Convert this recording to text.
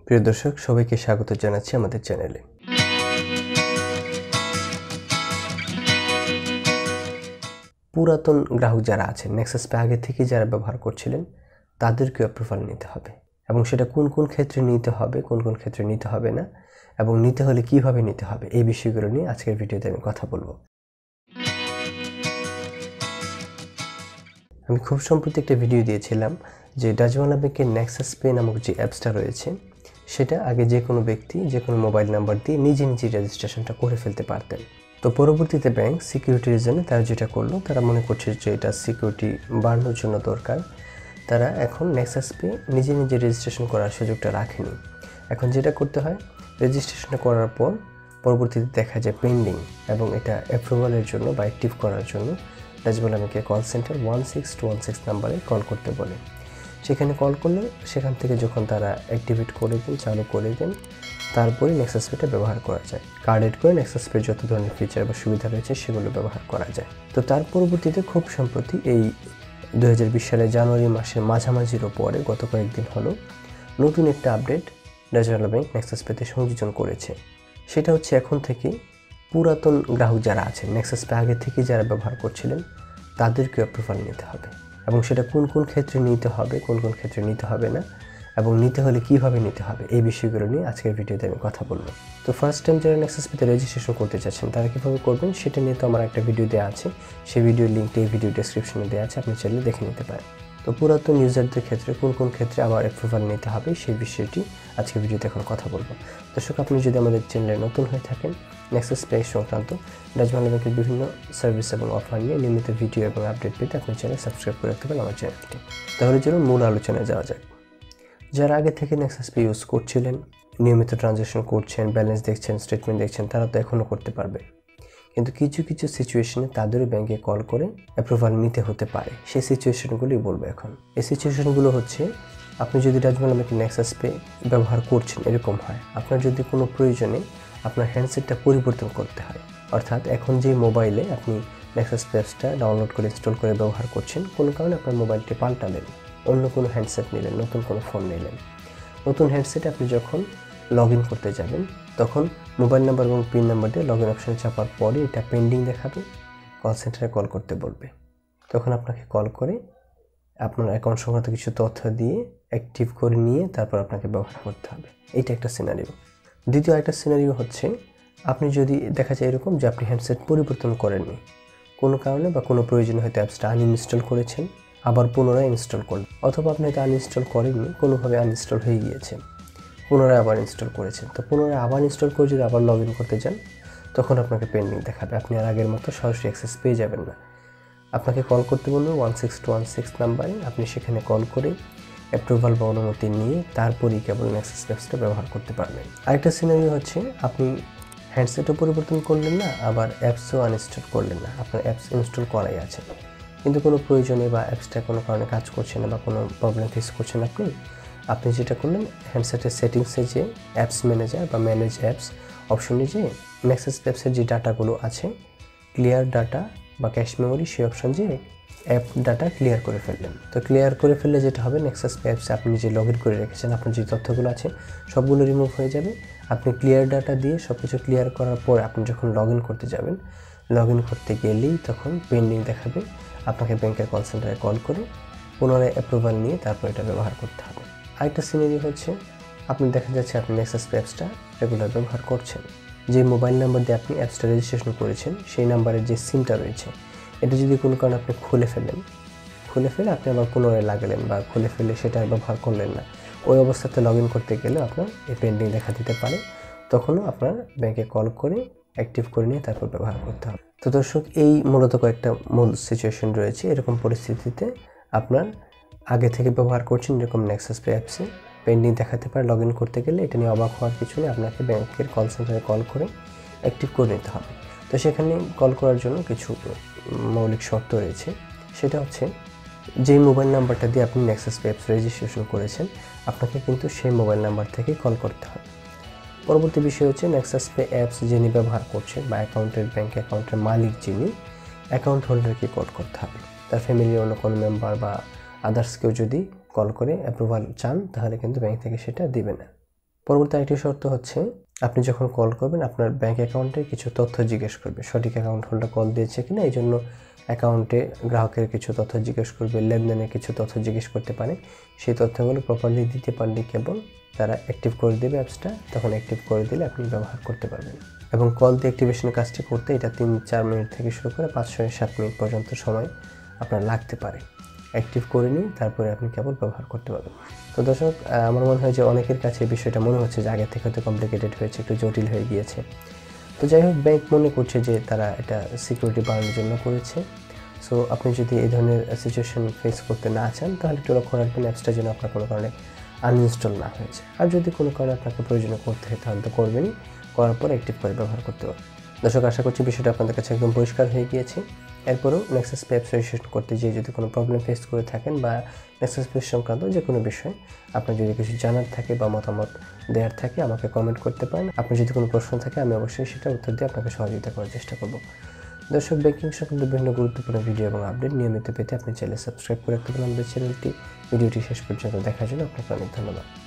প্রিয় দর্শক, সবাইকে স্বাগত জানাচ্ছি আমাদের চ্যানেলে। পুরাতন গ্রাহক যারা আছেন, নেক্সাস পে আগে থেকে যারা ব্যবহার করছিলেন তাদেরকে অ্যাপ্রুভাল নিতে হবে, এবং সেটা কোন কোন ক্ষেত্রে নিতে হবে, কোন কোন ক্ষেত্রে নিতে হবে না, এবং নিতে হলে কিভাবে নিতে হবে, এই বিষয়গুলো নিয়ে আজকের ভিডিওতে আমি কথা বলবো। আমি খুব সম্প্রতি একটা ভিডিও দিয়েছিলাম যে ডাচবাংলা ব্যাংকের নেক্সাস পে নামক যে অ্যাপসটা রয়েছে সেটা আগে যে কোনো ব্যক্তি যে কোনো মোবাইল নাম্বার দিয়ে নিজে নিজে রেজিস্ট্রেশনটা করে ফেলতে পারতেন। তো পরবর্তীতে ব্যাংক সিকিউরিটি রিজনে তারা যেটা করলো, তারা মনে করছে যে এটা সিকিউরিটি বাড়ানোর জন্য দরকার, তারা এখন নেক্সাস পে নিজে নিজে রেজিস্ট্রেশন করার সুযোগটা রাখেনি। এখন যেটা করতে হয়, রেজিস্ট্রেশনটা করার পর পরবর্তীতে দেখা যায় পেন্ডিং, এবং এটা অ্যাপ্রুভালের জন্য বা অ্যাক্টিভ করার জন্য ডাচবাংলা ব্যাংকের কল সেন্টার 16216 নাম্বারে কল করতে বলে। সেখানে কল করলে সেখান থেকে যখন তারা অ্যাক্টিভেট করে দেন, চালু করে দেন, তারপরে নেক্সাস পেটা ব্যবহার করা যায়। কার্ড এড করে নেক্সাস পের যত ধরনের ফিচার বা সুবিধা রয়েছে সেগুলো ব্যবহার করা যায়। তো তার পরবর্তীতে খুব সম্প্রতি এই 2020 সালের জানুয়ারি মাসের মাঝামাঝির পরে গত কয়েকদিন হলো নতুন একটা আপডেট ডাচবাংলা ব্যাংক নেক্সাস পেতে সংযোজন করেছে। সেটা হচ্ছে এখন থেকে পুরাতন গ্রাহক যারা আছেন, নেক্সাস পে আগে থেকে যারা ব্যবহার করছিলেন তাদেরকে অ্যাপ্রুভাল নিতে হবে, এবং সেটা কোন কোন ক্ষেত্রে নিতে হবে, কোন কোন ক্ষেত্রে নিতে হবে না, এবং নিতে হলে কিভাবে নিতে হবে, এই বিষয়গুলো নিয়ে আজকের ভিডিওতে আমি কথা বলবো। তো ফার্স্ট টাইম যারা নেক্সাস পেতে রেজিস্ট্রেশন করতে চাচ্ছেন তারা কীভাবে করবেন সেটা নিয়ে তো আমার একটা ভিডিও দেওয়া আছে, সেই ভিডিওর লিঙ্কটা এই ভিডিও ডেসক্রিপশনে দেওয়া আছে, আপনি চাইলে দেখে নিতে পারেন। তো পুরাতন ইউজারদের ক্ষেত্রে কোন কোন ক্ষেত্রে আবার অ্যাপ্রুভাল নিতে হবে সেই বিষয়টি আজকে ভিডিওতে এখন কথা বলবো। দর্শক, আপনি যদি আমাদের চ্যানেলে নতুন হয়ে থাকেন, নেক্সাস পে সংক্রান্ত ডাচবাংলা ব্যাংকের বিভিন্ন সার্ভিস এবং অফার নিয়ে নিয়মিত ভিডিও এবং আপডেট পেতে আপনি চ্যানেল সাবস্ক্রাইব করে রাখতে পারেন আমার চ্যানেলটি। তাহলে চলুন মূল আলোচনায় যাওয়া যাক। যারা আগে থেকে নেক্সাস পে ইউজ করছিলেন, নিয়মিত ট্রানজ্যাকশন করছেন, ব্যালেন্স দেখছেন, স্টেটমেন্ট দেখছেন, তারা তো এখনও করতে পারবে, কিন্তু কিছু কিছু সিচুয়েশনে তাদেরও ব্যাংকে কল করে অ্যাপ্রুভাল নিতে হতে পারে। সেই সিচুয়েশনগুলোই বলবো এখন। এই সিচুয়েশনগুলো হচ্ছে, আপনি যদি ডাচবাংলা ব্যাংকের নেক্সাস পে ব্যবহার করছেন, এরকম হয় আপনার যদি কোনো প্রয়োজনে আপনার হ্যান্ডসেটটা পরিবর্তন করতে হয়, অর্থাৎ এখন যে মোবাইলে আপনি নেক্সাস পে অ্যাপসটা ডাউনলোড করে ইনস্টল করে ব্যবহার করছেন, কোনো কারণে আপনার মোবাইলটি পাল্টালেন, অন্য কোনো হ্যান্ডসেট নিলেন, নতুন কোনো ফোন নিলেন, নতুন হ্যান্ডসেটে আপনি যখন লগ ইন করতে যাবেন তখন মোবাইল নাম্বার এবং পিন নাম্বার দিয়ে লগ ইন অপশানে চাপার পরে এটা পেন্ডিং দেখাবে, কল সেন্টারে কল করতে বলবে। তখন আপনাকে কল করে আপনার অ্যাকাউন্ট সংক্রান্ত কিছু তথ্য দিয়ে অ্যাক্টিভ করে নিয়ে তারপর আপনাকে ব্যবহার করতে হবে। এইটা একটা সিনারিও। দ্বিতীয় একটা সিনারিও হচ্ছে, আপনি যদি দেখা যায় এরকম যে আপনি হ্যান্ডসেট পরিবর্তন করেননি, কোনো কারণে বা কোনো প্রয়োজনে হয়তো অ্যাপসটা আনইনস্টল করেছেন, আবার পুনরায় ইনস্টল করলেন, অথবা আপনি হয়তো আনইনস্টল করেননি, কোনোভাবে আনইনস্টল হয়ে গিয়েছে, পুনরায় আবার ইনস্টল করেছেন। তো পুনরায় আবার ইনস্টল করে যদি আবার লগ ইন করতে চান তখন আপনাকে পেন্ডিং দেখাবে, আপনি আর আগের মতো সরাসরি অ্যাক্সেস পেয়ে যাবেন না। আপনাকে কল করতে বলবে 16216 নাম্বারে, আপনি সেখানে কল করে অ্যাপ্রুভাল বা অনুমতি নিয়ে তারপরেই কেবল নেক্সাস অ্যাপসটা ব্যবহার করতে পারবেন। আরেকটা সিনারিও হচ্ছে, আপনি হ্যান্ডসেটও পরিবর্তন করলেন না, আবার অ্যাপসও আনইনস্টল করলেন না, আপনার অ্যাপস ইনস্টল করাই আছে, কিন্তু কোনো প্রয়োজনে বা অ্যাপসটা কোনো কারণে কাজ করছে না বা কোনো প্রবলেম ফেস করছেন আপনি যেটা করলেন, হ্যান্ডসেটের সেটিংসে যে অ্যাপস ম্যানেজার বা ম্যানেজ অ্যাপস অপশনে যে নেক্সাস অ্যাপসের যে ডাটাগুলো আছে, ক্লিয়ার ডাটা বা ক্যাশ মেমোরি, সেই অপশন যে অ্যাপ ডাটা ক্লিয়ার করে ফেললেন। তো ক্লিয়ার করে ফেললে যেটা হবে, নেক্সাস অ্যাপসে আপনি যে লগ ইন করে রেখেছেন, আপনার যে তথ্যগুলো আছে সবগুলো রিমুভ হয়ে যাবে। আপনি ক্লিয়ার ডাটা দিয়ে সব কিছু ক্লিয়ার করার পর আপনি যখন লগ ইন করতে যাবেন, লগ ইন করতে গেলেই তখন পেন্ডিং দেখাবে, আপনাকে ব্যাংকের কল সেন্টারে কল করে পুনরায় অ্যাপ্রুভাল নিয়ে তারপর এটা ব্যবহার করতে হবে। আরেকটা সিনারি হচ্ছে, আপনি দেখা যাচ্ছে আপনি নেক্সাস অ্যাপসটা রেগুলার ব্যবহার করছেন, যে মোবাইল নাম্বার দিয়ে আপনি অ্যাপসটা রেজিস্ট্রেশন করেছেন সেই নাম্বারের যে সিমটা রয়েছে, এটা যদি কোনো কারণে আপনি খুলে ফেলে আপনি আবার পুনরায় লাগালেন বা খুলে ফেলে সেটা ব্যবহার করলেন না, ওই অবস্থাতে লগ ইন করতে গেলে আপনার এই পেন্ডিং দেখা দিতে পারে, তখনও আপনার ব্যাংকে কল করে অ্যাক্টিভ করে নিয়ে তারপর ব্যবহার করতে হবে। তো দর্শক, এই মূলত কয়েকটা মূল সিচুয়েশন রয়েছে। এরকম পরিস্থিতিতে আপনার আগে থেকে ব্যবহার করছেন এরকম নেক্সাস পে অ্যাপসে পেন্ডিং দেখাতে পারে, লগ ইন করতে গেলে এটা নিয়ে অবাক হওয়ার কিছু নেই, আপনাকে ব্যাংকের কল সেন্টারে কল করে অ্যাক্টিভ করে নিতে হবে। তো সেখানে কল করার জন্য কিছু মৌলিক শর্ত রয়েছে। সেটা হচ্ছে, যেই মোবাইল নাম্বারটা দিয়ে আপনি নেক্সাস পে অ্যাপস রেজিস্ট্রেশন করেছেন আপনাকে কিন্তু সেই মোবাইল নাম্বার থেকে কল করতে হবে। পরবর্তী বিষয় হচ্ছে, নেক্সাস পে অ্যাপস যিনি ব্যবহার করছেন বা ব্যাংক অ্যাকাউন্টের মালিক যিনি, অ্যাকাউন্ট হোল্ডারকে কল করতে হবে। তার ফ্যামিলির অন্য কোনো মেম্বার বা আদার্স কেউ যদি কল করে অ্যাপ্রুভাল চান তাহলে কিন্তু ব্যাংক থেকে সেটা দিবে না। পরবর্তী আরেকটি শর্ত হচ্ছে আপনি যখন কল করবেন আপনার ব্যাংক অ্যাকাউন্টের কিছু তথ্য জিজ্ঞেস করবে, সঠিক অ্যাকাউন্ট হোল্ডার কল দিয়েছে কিনা, এই জন্য অ্যাকাউন্টে গ্রাহকের কিছু তথ্য জিজ্ঞেস করবে, লেনদেনের কিছু তথ্য জিজ্ঞেস করতে পারে। সেই তথ্যগুলো প্রপারলি দিতে পারলে কেবল তারা অ্যাক্টিভ করে দেবে অ্যাপসটা, তখন অ্যাক্টিভ করে দিলে আপনি ব্যবহার করতে পারবেন। এবং কল দিয়ে অ্যাক্টিভেশনের কাজটি করতে এটা 3-4 মিনিট থেকে শুরু করে 5-7 মিনিট পর্যন্ত সময় আপনার লাগতে পারে। অ্যাক্টিভ করে নিয়ে তারপরে আপনি কেবল ব্যবহার করতে পারবেন। তো দর্শক, আমার মনে হয় যে অনেকের কাছে এই বিষয়টা মনে হচ্ছে যে আগের থেকে হয়তো কমপ্লিকেটেড হয়েছে, একটু জটিল হয়ে গিয়েছে। তো যাই হোক, ব্যাংক মনে করছে যে তারা এটা সিকিউরিটি বাড়ানোর জন্য করেছে। সো আপনি যদি এই ধরনের সিচুয়েশন ফেস করতে না চান তাহলে একটু লক্ষ্য রাখবেন অ্যাপসটা যেন আপনার কোনো কারণে আনইনস্টল না হয়েছে। আর যদি কোনো কারণে আপনাকে প্রয়োজনে করতে হয় তাহলে তো করবেনই, করার পর অ্যাক্টিভ করে ব্যবহার করতে পারবেন। দর্শক, আশা করছি বিষয়টা আপনাদের কাছে একদম পরিষ্কার হয়ে গিয়েছে। এরপরেও নেক্সাস পে অ্যাপস রেজিস্ট্রেশন করতে গিয়ে যদি কোনো প্রবলেম ফেস করে থাকেন বা নেক্সাস পে সংক্রান্ত যে কোনো বিষয় আপনার যদি কিছু জানার থাকে বা মতামত দেওয়ার থাকে আমাকে কমেন্ট করতে পারেন। আপনার যদি কোনো প্রশ্ন থাকে আমি অবশ্যই সেটা উত্তর দিয়ে আপনাকে সহযোগিতা করার চেষ্টা করব। দর্শক, ব্যাংকিং সংক্রান্ত বিভিন্ন গুরুত্বপূর্ণ ভিডিও এবং আপডেট নিয়মিত পেতে আপনি চ্যানেল সাবস্ক্রাইব করে রাখতে পারেন আমাদের চ্যানেলটি। ভিডিওটি শেষ পর্যন্ত দেখার জন্য আপনাকে অনেক ধন্যবাদ।